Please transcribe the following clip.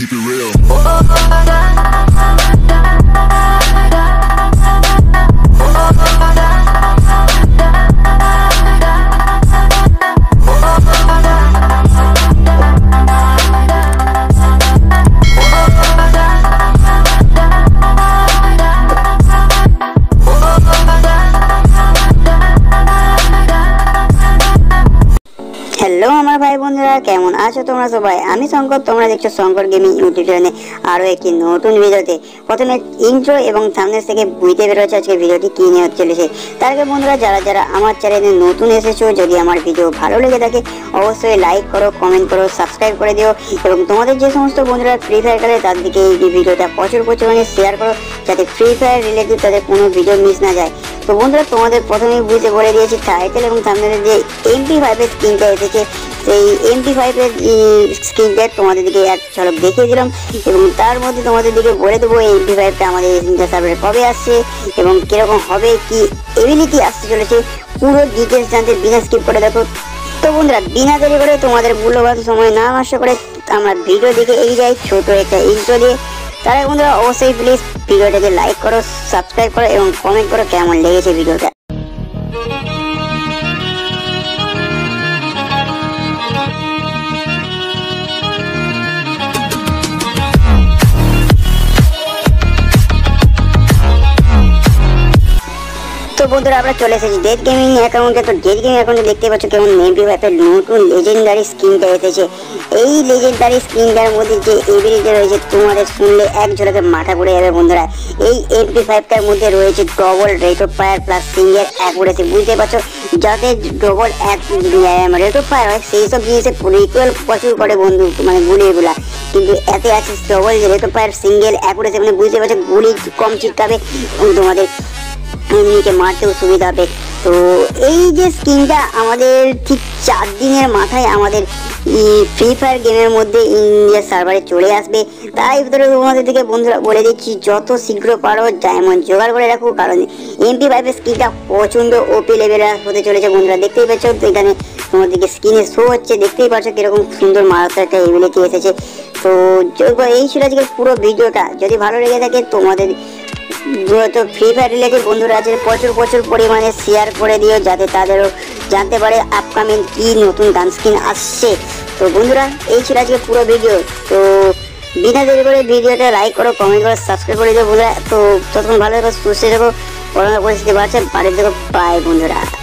keep it real. Hello हमारे भाई बंधुरा केमन आछो तोमरा सबाई आमी शंकर तोमरा देखछो शंकर गेमिंग यूट्यूब चैनेले आरो एकटी नतुन भिडियोते प्रथमे इंट्रो एवं सामने থেকে বুঝতে বেরোচ্ছে আজকে ভিডিওটি কি নিয়ে চলেছে তার আগে বন্ধুরা যারা যারা আমার চ্যানেলে নতুন এসেছো যদি আমার ভিডিও ভালো লেগে থাকে অবশ্যই লাইক করো কমেন্ট করো সাবস্ক্রাইব করে দিও এবং তোমাদের যে সমস্ত বন্ধুরা ফ্রি ফায়ার খেলে তাদেরকে এই ভিডিওটা প্রচুর পরিমাণে শেয়ার করো যাতে ফ্রি ফায়ার রিলেটেড তাদের কোনো ভিডিও মিস না যায়। তো বন্ধুরা তোমাদের প্রথমেই বুঝতে বলে দিয়েছি টাইটেল এবং থাম্বনেলে যে MP5 এর স্ক্রিনটা এসেছে সেই MP5 এর স্ক্রিনটা তোমাদের দিকে এক ঝলক দেখিয়ে দিলাম এবং তার মধ্যে তোমাদের দিকে বলে দেবো এই MP5টা আমাদের ইন্ডিয়া সার্ভারে কবে আসছে এবং কিরকম হবে কি এবিলিটি আসতে চলেছে পুরো ডিটেলস জানতে বিনা স্কিপ করে দেখো। তো বন্ধুরা বিনা দেরি করে তোমাদের মূল্যবান সময় না নষ্ট করে আমরা ভিডিও দেখে এগিয়ে যাই ছোট একটা ইন্ট্রো দিয়ে। তারা বন্ধুরা অবশ্যই প্লিজ ভিডিওটাকে লাইক করো সাবস্ক্রাইব করো এবং কমেন্ট করো কেমন লেগেছে ভিডিওটা। তো বন্ধুরা আমরা চলে এসেছি ডেথ গেমিং অ্যাকাউন্টে। তো ডেথ গেমিং অ্যাকাউন্টে দেখতে পাচ্ছ কেমন MP5 এর নতুন লেজেন্ডারি স্কিনটা এসেছে। এই লেজেন্ডারি স্কিনটার মধ্যে যে এবিলিটি রয়েছে তোমাদের শুনলে এক ঝলকে মাথা ঘুরে যাবে বন্ধুরা। এই MP5টার মধ্যে রয়েছে double rate of fire plus single accuracy, বুঝতে পারছো যাতে ডবল রেট অফ ফায়ার হয় সেই সব জিনিসে রিকোয়েল প্রচুর করে বন্ধু মানে গুলিগুলা, কিন্তু এতে আছে double rate of fire single accuracy, মানে বুঝতে পারছো গুলি কম চিটকাবে এবং তোমাদের এমনিকে মারতেও সুবিধা হবে। তো এই যে স্কিনটা আমাদের ঠিক 4 দিনের মাথায় আমাদের ফ্রি ফায়ার গেমের মধ্যে ইন্ডিয়া সার্ভারে চলে আসবে। তাই ভিতরে তোমাদের থেকে বন্ধুরা বলে দিচ্ছি যত শীঘ্র পারো ডায়মন্ড জোগাড় করে রাখো, কারণ MP5 এর স্কিনটা প্রচণ্ড ওপি লেভেলের হতে চলেছে বন্ধুরা। দেখতেই পাচ্ছ তো এখানে তোমাদেরকে স্ক্রিনে শো হচ্ছে, দেখতেই পাচ্ছ কিরকম সুন্দর মারাত্মক একটা এবিলিটি এসেছে। তো এই ছিল আজকের পুরো ভিডিওটা। যদি ভালো লেগে থাকে তোমাদের তো ফ্রি ফায়ার রিলেটেড বন্ধুরা আছে প্রচুর পরিমাণে শেয়ার করে দিও যাতে তাদেরও জানতে পারে আপকামিং কি নতুন গান স্কিন আসছে। তো বন্ধুরা এই ছিল আজকে পুরো ভিডিও। তো বিনা দেরি করে ভিডিওটা লাইক করো কমেন্ট করো সাবস্ক্রাইব করে দিও বন্ধুরা। তো তখন ভালো থাকো সুস্থ থাকো, করোনা পরিস্থিতি বাড়ছে বাড়ির দেখো, বাই বন্ধুরা।